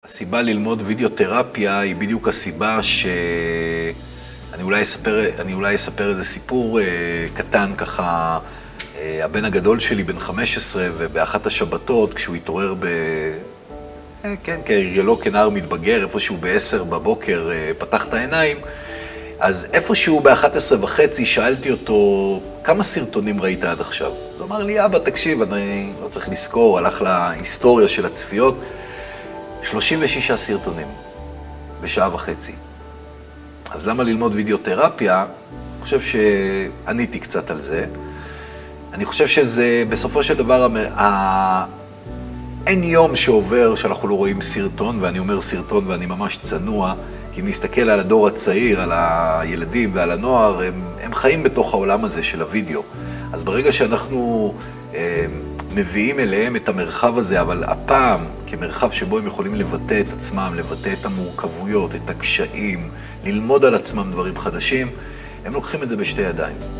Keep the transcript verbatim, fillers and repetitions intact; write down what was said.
הסיבה ללמוד וידאותרפיה היא בדיוק הסיבה ש... אני אולי אספר, אני אולי אספר איזה סיפור אה, קטן ככה. אה, הבן הגדול שלי בן חמש עשרה, ובאחת השבתות כשהוא התעורר ב... אה, כן, כהרגלו כנער מתבגר, איפשהו ב-עשר בבוקר אה, פתח את העיניים, אז איפשהו ב-אחת עשרה וחצי שאלתי אותו, כמה סרטונים ראית עד עכשיו? הוא אמר לי, אבא, תקשיב, אני לא צריך לזכור, הלך להיסטוריה של הצפיות, שלושים ושישה סרטונים בשעה וחצי. אז למה ללמוד וידאותרפיה? אני חושב שעניתי קצת על זה. אני חושב שזה בסופו של דבר, ה... אין יום שעובר שאנחנו לא רואים סרטון, ואני אומר סרטון ואני ממש צנוע, כי אם נסתכל על הדור הצעיר, על הילדים ועל הנוער, הם, הם חיים בתוך העולם הזה של הוידאו. אז ברגע שאנחנו אה, מביאים אליהם את המרחב הזה, אבל הפעם כמרחב שבו הם יכולים לבטא את עצמם, לבטא את המורכבויות, את הקשיים, ללמוד על עצמם דברים חדשים, הם לוקחים את זה בשתי ידיים.